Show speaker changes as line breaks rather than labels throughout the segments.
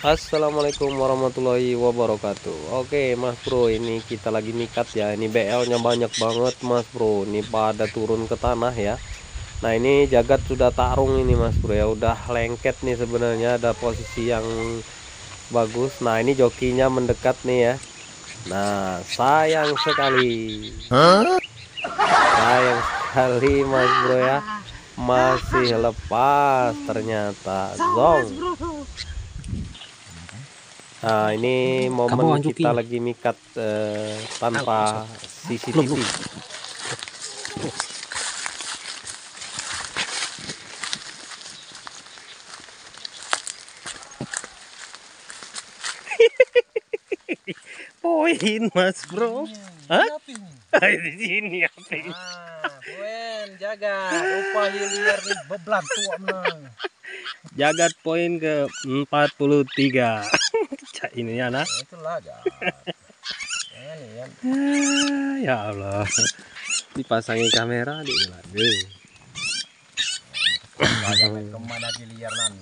Assalamualaikum warahmatullahi wabarakatuh. Oke Mas Bro, ini kita lagi mikat ya. Ini BL nya banyak banget Mas Bro. Ini pada turun ke tanah ya. Nah ini jagat sudah tarung ini Mas Bro ya. Udah lengket nih sebenarnya, ada posisi yang bagus. Nah ini jokinya mendekat nih ya. Nah sayang sekali. Sayang sekali Mas Bro ya. Masih lepas ternyata. Zong. Nah ini momen kita lagi mikat tanpa CCTV.
Poin Mas Bro. Hah? Di sini apa?
Poin jaga rupa liar di bebelantu menang.
Jagat poin ke 43. Cak ini anak.
Itulah jagat. Ini ya.
Ya Allah. Dipasangi kamera di lagi.
Kemana di liar nanti.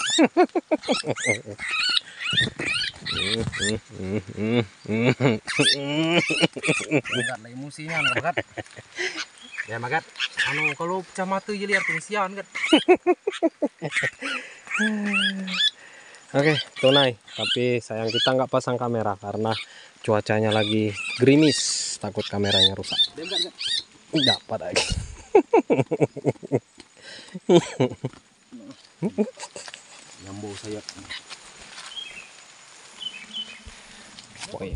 Enggak lah emosinya enggak. Ya magat. Anu kalau pecah mata je liar tensian kan.
Oke, tunai. Tapi sayang kita nggak pasang kamera karena cuacanya lagi gerimis. Takut kameranya rusak. Dapat lagi.
Nyambung saya.
Poin.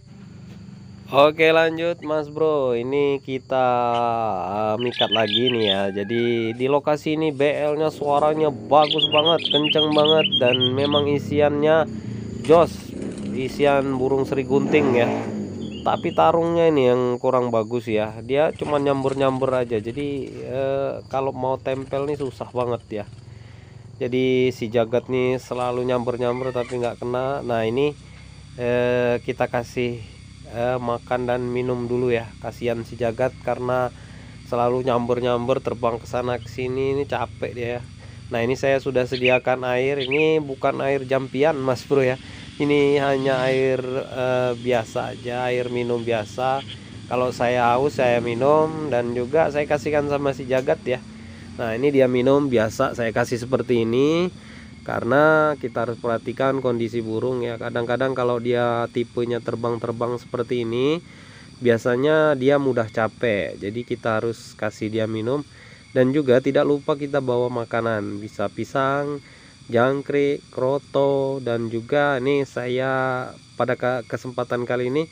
Oke lanjut Mas Bro, ini kita mikat lagi nih ya. Jadi di lokasi ini BL nya suaranya bagus banget, kenceng banget, dan memang isiannya jos, isian burung seri gunting ya. Tapi tarungnya ini yang kurang bagus ya, dia cuma nyamber-nyamber aja. Jadi kalau mau tempel nih susah banget ya. Jadi si jagat nih selalu nyamber-nyamber tapi nggak kena. Nah ini kita kasih makan dan minum dulu ya, kasihan si jagat karena selalu nyamber-nyamber terbang ke sana ke sini, ini capek dia ya. Nah ini saya sudah sediakan air, ini bukan air jampian Mas Bro ya, ini hanya air biasa aja, air minum biasa. Kalau saya haus saya minum, dan juga saya kasihkan sama si jagat ya. Nah ini dia minum biasa, saya kasih seperti ini karena kita harus perhatikan kondisi burung ya. Kadang-kadang kalau dia tipenya terbang-terbang seperti ini, biasanya dia mudah capek, jadi kita harus kasih dia minum. Dan juga tidak lupa kita bawa makanan, bisa pisang, jangkrik, kroto, dan juga nih saya pada kesempatan kali ini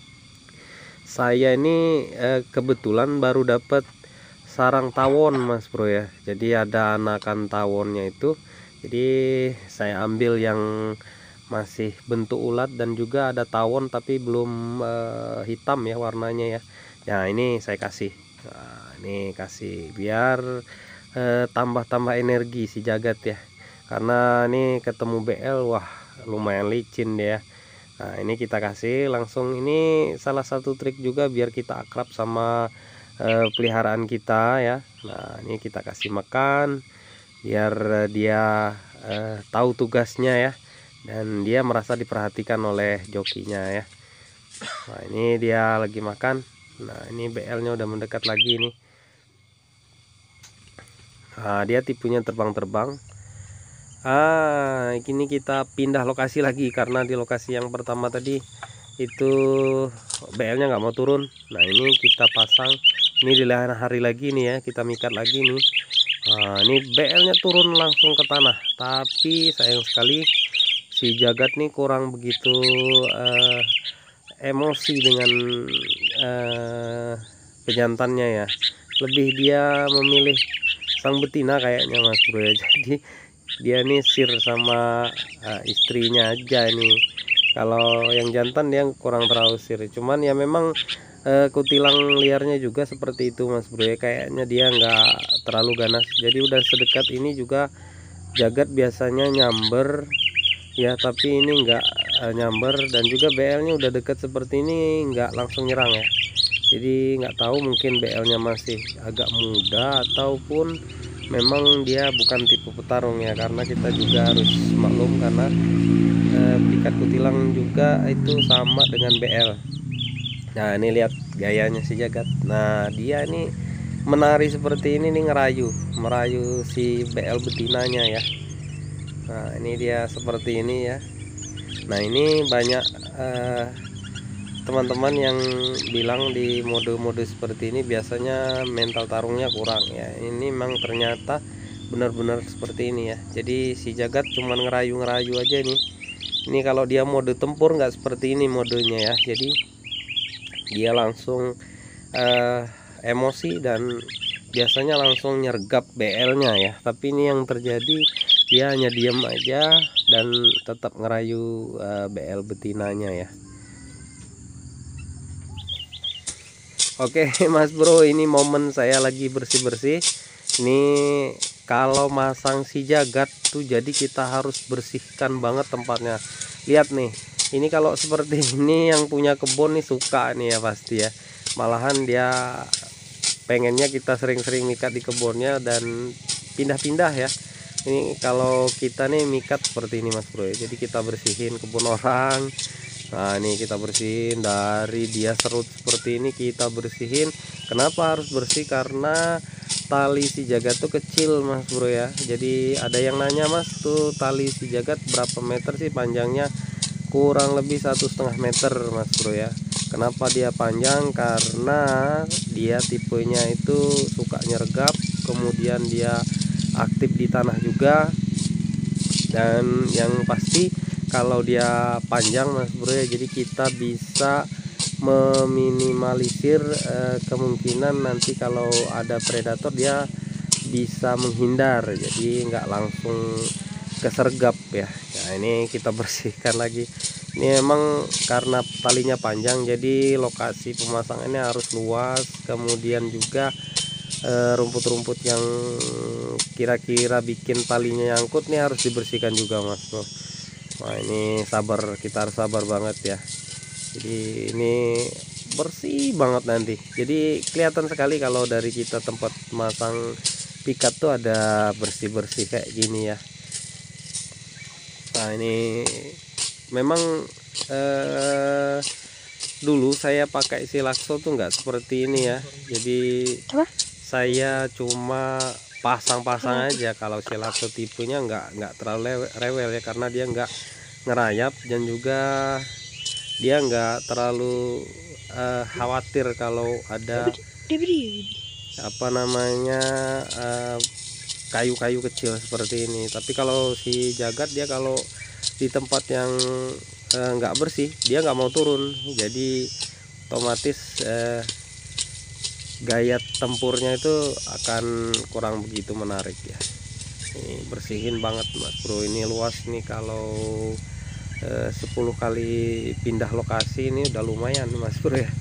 saya ini kebetulan baru dapat sarang tawon Mas Bro ya. Jadi ada anakan tawonnya itu, jadi saya ambil yang masih bentuk ulat, dan juga ada tawon tapi belum hitam ya warnanya ya. Nah ini saya kasih, nah, ini kasih biar tambah-tambah energi si jagat ya. Karena ini ketemu BL, wah lumayan licin dia. Nah ini kita kasih langsung, ini salah satu trik juga biar kita akrab sama peliharaan kita ya. Nah ini kita kasih makan biar dia tahu tugasnya ya, dan dia merasa diperhatikan oleh jokinya ya. Nah ini dia lagi makan. Nah ini BL nya udah mendekat lagi nih. Nah dia tipenya terbang-terbang. Ini kita pindah lokasi lagi karena di lokasi yang pertama tadi itu BL nya nggak mau turun. Nah ini kita pasang, ini di lain hari lagi nih ya, kita mikat lagi nih. Nah ini BL nya turun langsung ke tanah, tapi sayang sekali si jagat nih kurang begitu emosi dengan pejantannya ya. Lebih dia memilih sang betina kayaknya Mas Bro ya. Jadi dia nih sir sama istrinya aja nih. Kalau yang jantan dia kurang terlalu sir, cuman ya memang kutilang liarnya juga seperti itu Mas Bro ya, kayaknya dia nggak terlalu ganas. Jadi udah sedekat ini juga jagat biasanya nyamber ya, tapi ini nggak nyamber, dan juga BL nya udah deket seperti ini nggak langsung nyerang ya. Jadi nggak tahu, mungkin BL nya masih agak muda ataupun memang dia bukan tipe petarung ya, karena kita juga harus maklum karena pikat kutilang juga itu sama dengan BL. Nah ini lihat gayanya si Jagat. Nah dia ini menari seperti ini nih, merayu si BL betinanya ya. Nah ini dia seperti ini ya. Nah ini banyak teman-teman yang bilang di mode-mode seperti ini biasanya mental tarungnya kurang ya. Ini memang ternyata benar-benar seperti ini ya. Jadi si Jagat cuman ngerayu-ngerayu aja nih. Ini kalau dia mode tempur nggak seperti ini modenya ya. Jadi dia langsung emosi dan biasanya langsung nyergap BL-nya ya. Tapi ini yang terjadi, dia hanya diam aja dan tetap ngerayu BL betinanya ya. Oke Mas Bro, ini momen saya lagi bersih-bersih. Ini kalau masang si Jagat tuh jadi kita harus bersihkan banget tempatnya. Lihat nih, ini kalau seperti ini yang punya kebun nih suka nih ya pasti ya. Malahan dia pengennya kita sering-sering mikat di kebunnya dan pindah-pindah ya. Ini kalau kita nih mikat seperti ini Mas Bro ya. Jadi kita bersihin kebun orang. Nah ini kita bersihin dari dia serut seperti ini, kita bersihin. Kenapa harus bersih? Karena tali si Jagat tuh kecil Mas Bro ya. Jadi ada yang nanya, Mas tuh tali si Jagat berapa meter sih panjangnya? Kurang lebih 1,5 meter Mas Bro ya. Kenapa dia panjang? Karena dia tipenya itu suka nyergap, kemudian dia aktif di tanah juga. Dan yang pasti kalau dia panjang Mas Bro ya, jadi kita bisa meminimalisir kemungkinan nanti kalau ada predator dia bisa menghindar, jadi nggak langsung kesergap ya. Nah ini kita bersihkan lagi. Ini emang karena talinya panjang, jadi lokasi pemasangannya harus luas. Kemudian juga rumput-rumput yang kira-kira bikin talinya nyangkut nih harus dibersihkan juga Mas Bro. Wah ini sabar, kita harus sabar banget ya. Jadi ini bersih banget nanti. Jadi kelihatan sekali kalau dari kita tempat masang pikat tuh ada bersih-bersih kayak gini ya. Nah ini memang dulu saya pakai silakso tuh nggak seperti ini ya. Jadi saya cuma pasang-pasang aja. Kalau silakso tipenya nggak terlalu rewel ya, karena dia nggak ngerayap dan juga dia nggak terlalu khawatir kalau ada apa namanya kayu-kayu kecil seperti ini. Tapi kalau si Jagat dia kalau di tempat yang nggak bersih dia nggak mau turun, jadi otomatis gaya tempurnya itu akan kurang begitu menarik ya. Ini bersihin banget Mas Bro, ini luas nih. Kalau 10 kali pindah lokasi ini udah lumayan Mas Bro ya.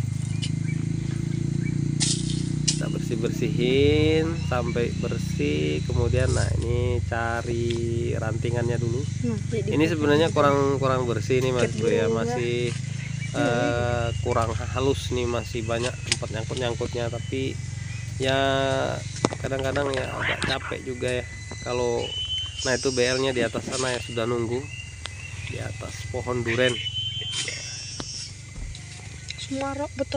Kita bersih-bersihin sampai bersih, kemudian nah ini cari rantingannya dulu. Ini sebenarnya kurang bersih nih Mas Bro ya, masih kurang halus nih, masih banyak tempat nyangkut-nyangkutnya. Tapi ya kadang-kadang ya agak capek juga ya kalau nah itu BL-nya di atas sana ya, sudah nunggu di atas pohon duren.
Semua betul.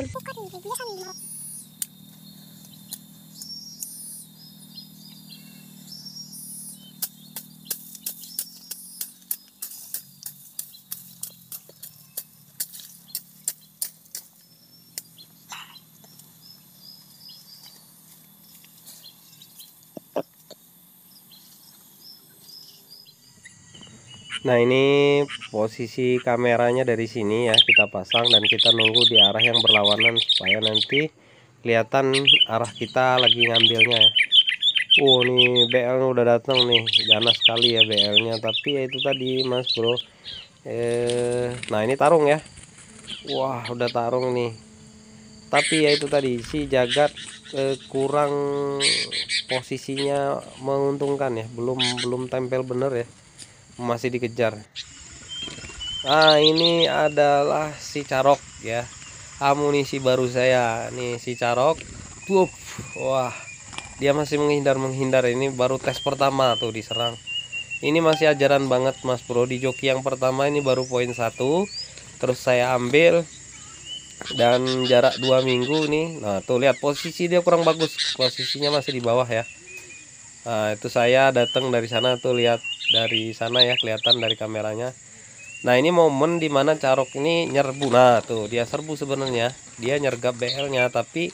Nah ini posisi kameranya dari sini ya kita pasang, dan kita nunggu di arah yang berlawanan supaya nanti kelihatan arah kita lagi ngambilnya ya. Nih BL udah datang nih, ganas sekali ya BL-nya. Tapi ya itu tadi Mas Bro, nah ini tarung ya. Wah udah tarung nih. Tapi ya itu tadi si Jagat kurang posisinya menguntungkan ya, belum tempel bener ya, masih dikejar. Nah ini adalah si Carok ya, amunisi baru saya nih, si Carok. Wah dia masih menghindar. Ini baru tes pertama tuh diserang. Ini masih ajaran banget Mas Bro. Di joki yang pertama ini baru poin 1, terus saya ambil dan jarak 2 minggu nih. Nah tuh lihat posisi dia kurang bagus, posisinya masih di bawah ya. Nah itu saya datang dari sana tuh, lihat dari sana ya, kelihatan dari kameranya. Nah ini momen dimana Carok ini nyerbu. Nah tuh dia serbu sebenarnya, dia nyergap BL-nya tapi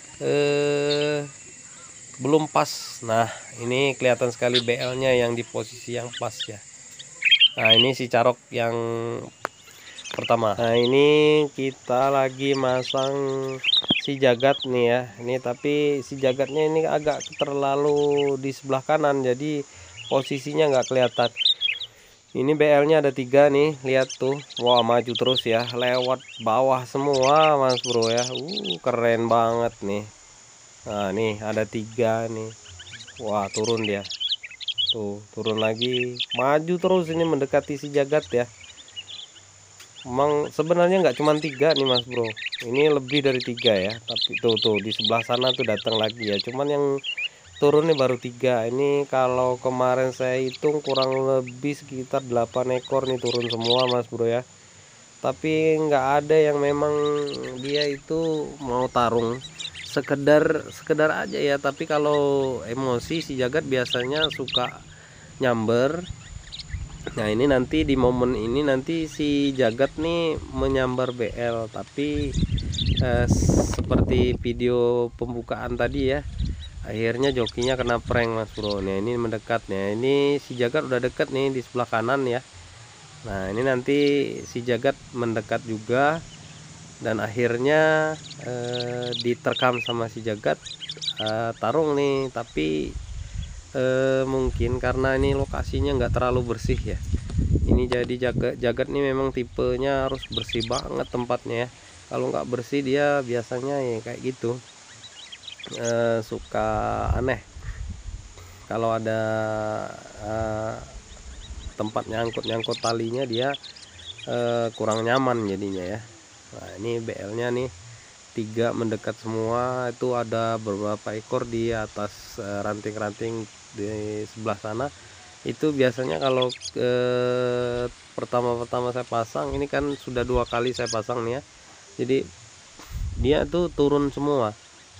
belum pas. Nah ini kelihatan sekali BL-nya yang di posisi yang pas ya. Nah ini si Carok yang pertama. Nah ini kita lagi masang si Jagat nih ya. Ini tapi si Jagatnya ini agak terlalu di sebelah kanan, jadi posisinya nggak kelihatan. Ini BL-nya ada 3 nih, lihat tuh. Wah maju terus ya, lewat bawah semua Mas Bro ya. Keren banget nih. Nah nih ada 3 nih. Wah turun dia. Tuh turun lagi, maju terus ini mendekati si Jagat ya. Emang sebenarnya nggak cuma 3 nih Mas Bro, ini lebih dari 3 ya. Tapi tuh di sebelah sana tuh datang lagi ya. Cuman yang turun nih baru 3. Ini kalau kemarin saya hitung kurang lebih sekitar 8 ekor nih turun semua Mas Bro ya. Tapi nggak ada yang memang dia itu mau tarung, sekedar aja ya. Tapi kalau emosi si Jagat biasanya suka nyamber. Nah ini nanti di momen ini nanti si Jagat nih menyambar BL, tapi seperti video pembukaan tadi ya, akhirnya jokinya kena prank Mas Bro. Nah ini mendekat nih, ini si Jagat udah deket nih di sebelah kanan ya. Nah ini nanti si Jagat mendekat juga, dan akhirnya diterkam sama si Jagat tarung nih. Tapi mungkin karena ini lokasinya nggak terlalu bersih ya, ini jadi Jagat nih memang tipenya harus bersih banget tempatnya ya. Kalau nggak bersih dia biasanya ya kayak gitu, suka aneh kalau ada tempat nyangkut talinya, dia kurang nyaman jadinya ya. Nah ini BL-nya nih 3 mendekat semua. Itu ada beberapa ekor di atas ranting-ranting di sebelah sana. Itu biasanya kalau pertama-tama saya pasang, ini kan sudah 2 kali saya pasang nih ya, jadi dia tuh turun semua,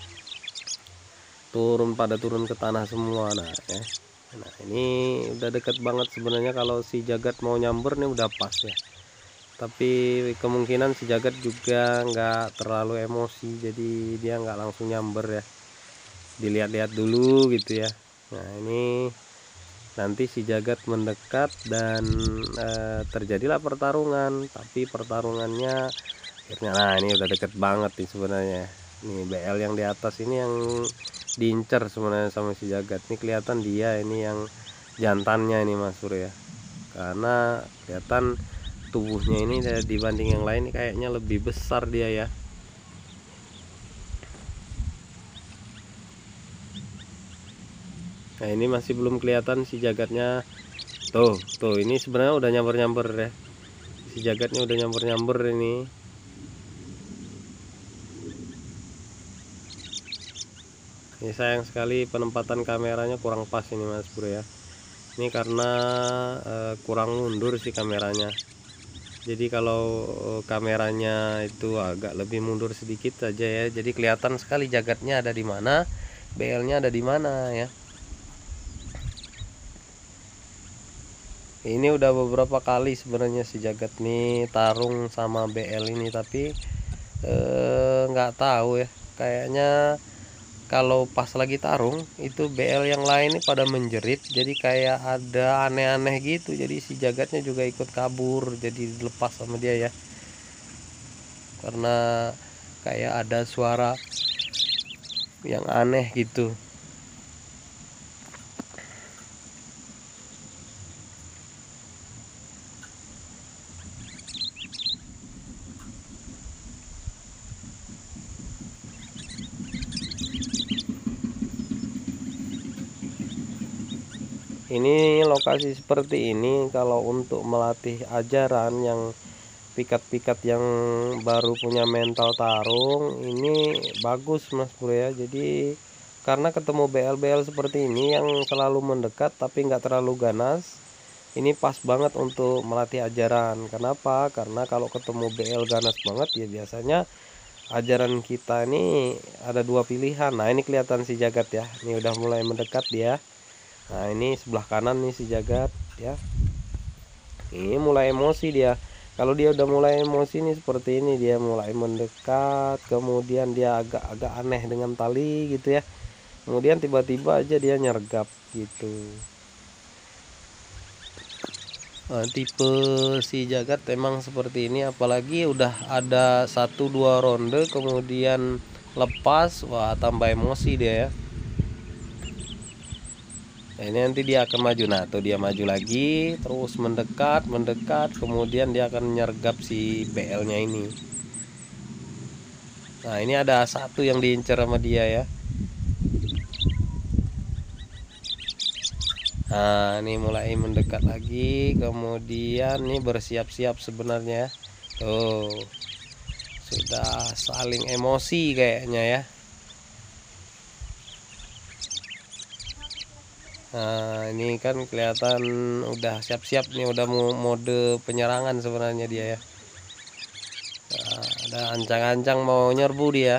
pada turun ke tanah semua. Nah ya, nah ini udah deket banget sebenarnya. Kalau si Jagat mau nyamber nih udah pas ya, tapi kemungkinan si Jagat juga nggak terlalu emosi, jadi dia nggak langsung nyamber ya, dilihat-lihat dulu gitu ya. Nah ini nanti si Jagat mendekat dan terjadilah pertarungan. Tapi pertarungannya akhirnya, nah ini udah deket banget nih sebenarnya. Nih BL yang di atas ini yang diincar sebenarnya sama si Jagat. Ini kelihatan dia ini yang jantannya ini Mas Bro ya, karena kelihatan tubuhnya ini dibanding yang lain kayaknya lebih besar dia ya. Nah ini masih belum kelihatan si Jagatnya. Tuh ini sebenarnya udah nyamber ya, si Jagatnya udah nyamber ini. Ini sayang sekali penempatan kameranya kurang pas ini Mas Bro ya. Ini karena kurang mundur sih kameranya. Jadi kalau kameranya itu agak lebih mundur sedikit saja ya, jadi kelihatan sekali Jagatnya ada di mana, BL-nya ada di mana ya. Ini udah beberapa kali sebenarnya si Jagat nih tarung sama BL ini, tapi nggak tahu ya, kayaknya kalau pas lagi tarung itu BL yang lain ini pada menjerit, jadi kayak ada aneh-aneh gitu. Jadi si Jagatnya juga ikut kabur, jadi dilepas sama dia ya, karena kayak ada suara yang aneh gitu. Ini lokasi seperti ini kalau untuk melatih ajaran yang pikat-pikat yang baru punya mental tarung, ini bagus Mas Bro ya. Jadi karena ketemu BL-BL seperti ini yang selalu mendekat tapi nggak terlalu ganas, ini pas banget untuk melatih ajaran. Kenapa? Karena kalau ketemu BL ganas banget ya biasanya ajaran kita ini ada dua pilihan. Nah ini kelihatan si Jagat ya, ini udah mulai mendekat dia. Nah ini sebelah kanan nih si Jagat ya, ini mulai emosi dia. Kalau dia udah mulai emosi nih seperti ini, dia mulai mendekat, kemudian dia agak-agak aneh dengan tali gitu ya, kemudian tiba-tiba aja dia nyergap gitu. Nah, tipe si Jagat emang seperti ini, apalagi udah ada 1-2 ronde kemudian lepas, wah tambah emosi dia ya. Nah, ini nanti dia akan maju. Nah tuh dia maju lagi, terus mendekat, kemudian dia akan nyergap si BL nya ini. Nah ini ada satu yang diincar sama dia ya. Nah ini mulai mendekat lagi, kemudian nih bersiap-siap sebenarnya. Tuh sudah saling emosi kayaknya ya. Nah ini kan kelihatan udah siap-siap nih, udah mau mode penyerangan sebenarnya dia ya. Nah, ada ancang-ancang mau nyerbu dia.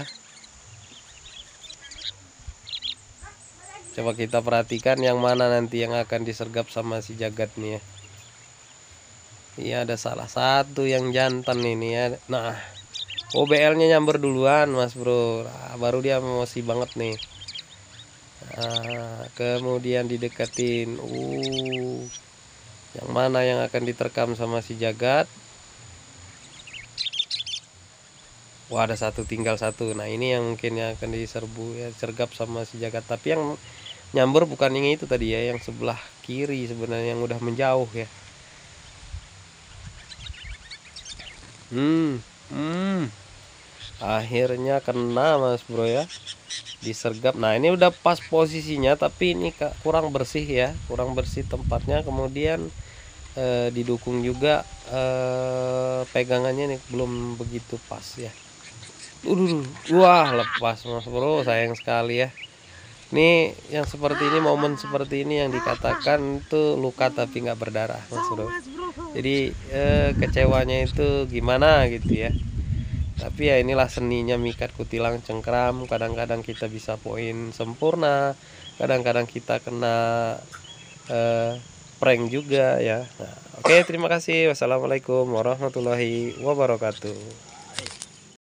Coba kita perhatikan yang mana nanti yang akan disergap sama si Jagat nih ya. Iya ada salah satu yang jantan ini ya. Nah OBL nya nyamber duluan Mas Bro. Nah, baru dia emosi banget nih. Nah, kemudian dideketin. Yang mana yang akan diterkam sama si Jagat? Wah ada satu, tinggal satu. Nah ini yang mungkin yang akan diserbu ya, sergap sama si Jagat. Tapi yang nyamber bukan yang itu tadi ya, yang sebelah kiri sebenarnya, yang udah menjauh ya. Akhirnya kena Mas Bro ya, disergap. Nah ini udah pas posisinya, tapi ini kurang bersih ya, kurang bersih tempatnya. Kemudian didukung juga pegangannya nih belum begitu pas ya. Wah lepas Mas Bro, sayang sekali ya. Ini yang seperti ini, momen seperti ini yang dikatakan itu luka tapi nggak berdarah Mas Bro. Jadi kecewanya itu gimana gitu ya. Tapi ya inilah seninya mikat kutilang cengkram. Kadang-kadang kita bisa poin sempurna, kadang-kadang kita kena prank juga ya. Nah, oke, terima kasih. Wassalamualaikum warahmatullahi wabarakatuh.